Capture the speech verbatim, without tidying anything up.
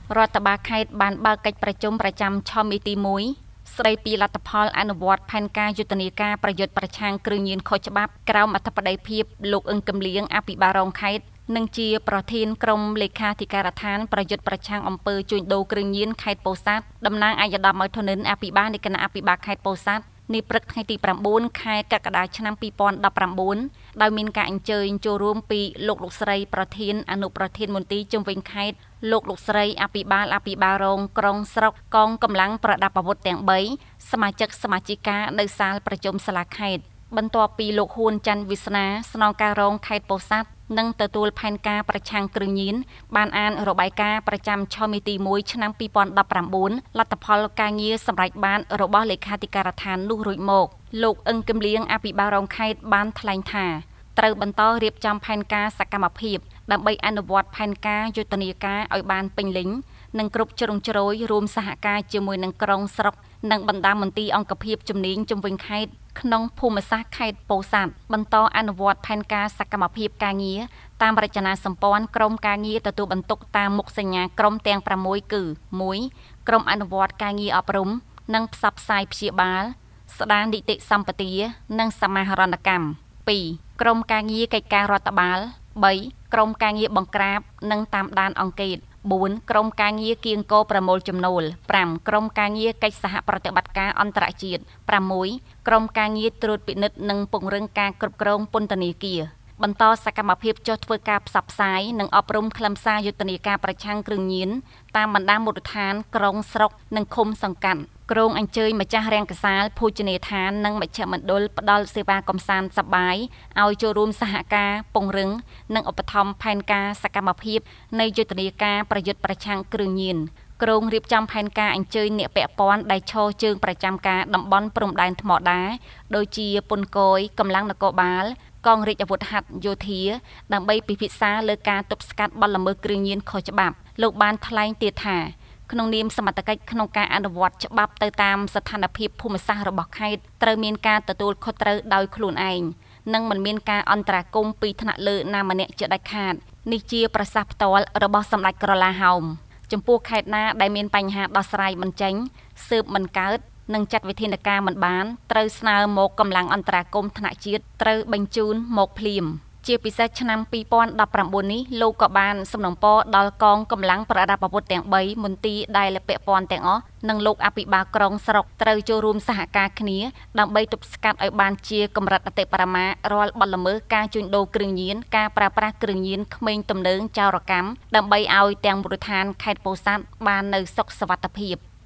រដ្ឋបាលខេត្តបានបើកកិច្ចប្រជុំប្រចាំឆមីទីមួយស្ដីពីលទ្ធផលអនុវត្តផែនការយុទ្ធនាការប្រយុទ្ធប្រឆាំងគ្រឿងញៀនខុសច្បាប់ក្រោមអធិបតីភាពលោកអឹងគំលៀងអភិបាលរងខេត្តនិងជាប្រធានក្រុមលេខាធិការដ្ឋានប្រយុទ្ធប្រឆាំងអំពើជួញដូរគ្រឿងញៀនខេត្តពោធិ៍សាត់តំណាងអាយដាមម៉ៅធនិនអភិបាលនៃគណៈអភិបាលខេត្តពោធិ៍សាត់នេះព្រឹកថ្ងៃទី៩ខែកក្កដាឆ្នាំ២០១៩ដោយមានការអញ្ជើញចូលរួមពីលោកលោកស្រីប្រធានអនុប្រធានមន្ទីរជំវិញខេត្តលោកលោកស្រីអភិបាលអភិបាលរងក្រុងស្រុកកងកម្លាំងប្រដាប់អាវុធទាំងបីសមាជិកសមាជិកានៅសាលប្រជុំសាលាខេត្តបន្ទាប់ពីលោកហ៊ួនច័ន្ទវាសនាស្នងការរងខេត្តពោធិ៍សាត់និងទទួលផែនការប្រឆាំងគ្រឿងញៀនបានអានរបាយការណ៍ប្រចាំឆមីទីមួយឆ្នាំ២០១៩លទ្ធផលការងារសម្រេចបានរបស់លេខាធិការដ្ឋាននោះរួចមកលោកអឹងគំលៀងអភិបាលរងខេត្តបានថ្លែងថាត្រូវបន្តរៀបចំផែនការសកម្មភាពដើម្បីអនុវត្តផែនការយុទ្ធនាការឲ្យបានពេញលេញនិងគ្រប់ជ្រុងជ្រោយរួមសហការជាមួយនឹងក្រុងស្រុកនិងបណ្ដាមន្ទីរអង្គភាពជំនាញជំវិញខេត្តក្នុងភូមិសាស្ត្រខេត្តពោធិ៍សាត់បន្តអនុវត្តផែនការសកម្មភាពការងារតាមរចនាសម្ព័ន្ធក្រុមការងារទទួលបន្ទុកតាមមុខសញ្ញាក្រុមទាំងប្រាំមួយគឺមួយក្រុមអនុវត្តការងារអប់រំនិងផ្សព្វផ្សាយព្យាបាលស្ដារនីតិសម្បទានិងសមាហរណកម្មពីរក្រុមការងារកិច្ចការរដ្ឋបាលបីក្រុមការងារបង្ក្រាបនិងតាមដានអង្កេតបួនក្រុមការងារគៀងគរប្រមូលចំណូលប្រាំក្រុមការងារកិច្ចសហប្រតិបត្តិការអន្តរជាតិប្រាំមួយក្រុមការងារត្រួតពិនិត្យនិងពង្រឹងការគ្រប់គ្រងពន្ធនាគារបន្តសកម្មភាពចុះធ្វើការផ្សព្វផ្សាយនិងអប់រំខ្លឹមសារយុទ្ធនាការប្រឆាំងគ្រឿងញៀនតាមបណ្ដាមូលដ្ឋានក្រុងស្រុកនិងឃុំសង្កាត់ក្រុងអញ្ជើញម្ចាស់រាំងកាសាលភោជនីយដ្ឋាននិងមជ្ឈមណ្ឌលផ្ដល់សេវាកំសាន្តសប្បាយឲ្យចូលរួមសហការពង្រឹងនិងឧបត្ថម្ភផែនការសកម្មភាពនៃយុទ្ធនាការប្រយុទ្ធប្រឆាំងគ្រឿងញៀនក្រុងរៀបចំផែនការអញ្ជើញអ្នកពាក់ព័ន្ធដែលឈរជើងប្រចាំការតំបន់ព្រំដែនថ្មដាដូចជាពន្ធគយកម្លាំងនគរបាលកងរាជអាវុធហត្ថយោធាដើម្បីពិភាក្សាលើការទប់ស្កាត់បទល្មើសគ្រឿងញៀនខុសច្បាប់លោកបានថ្លែងទៀតថាក្នុងនាមសមត្ថកិច្ចក្នុងការអនុវត្តច្បាប់ទៅតាមស្ថានភាពភូមិសាស្ត្ររបស់ខេត្តត្រូវមានការទទួលខុសត្រូវដោយខ្លួនឯងនិងមិនមានការអន្តរាគមន៍ពីថ្នាក់លើណាម្នាក់ជាដាច់ខាតនេះជាប្រសាសន៍ផ្ទាល់របស់សម្ដេចក្រឡាហោមចំពោះខេត្តណាដែលមានបញ្ហាដោះស្រាយមិនចេញស៊ើបមិនកើតនិងចាត់វិធានការមិនបានត្រូវស្នើមកកម្លាំងអន្តរាគមន៍ថ្នាក់ជាតិត្រូវបញ្ជូនមកភ្លាមជាពិសេសឆ្នាំ២០១៩នេះលោកក៏បានសំណូមពរដល់កងកម្លាំងប្រដាប់អាវុធទាំងបីមន្ទីរដែលពាក់ព័ន្ធទាំងអស់និងលោកអភិបាលក្រុងស្រុកត្រូវចូលរួមសហការគ្នាដើម្បីទប់ស្កាត់ឲ្យបានជាកម្រិតអតិបរមារាល់បទល្មើសការជួញដូរគ្រឿងញៀនការប្រើប្រាស់គ្រឿងញៀនក្មេងទំនើងចោរកម្មដើម្បីឲ្យទាំងមូលដ្ឋានខេត្តពោធិ៍សាត់បាននៅសុខសុវត្ថិភាព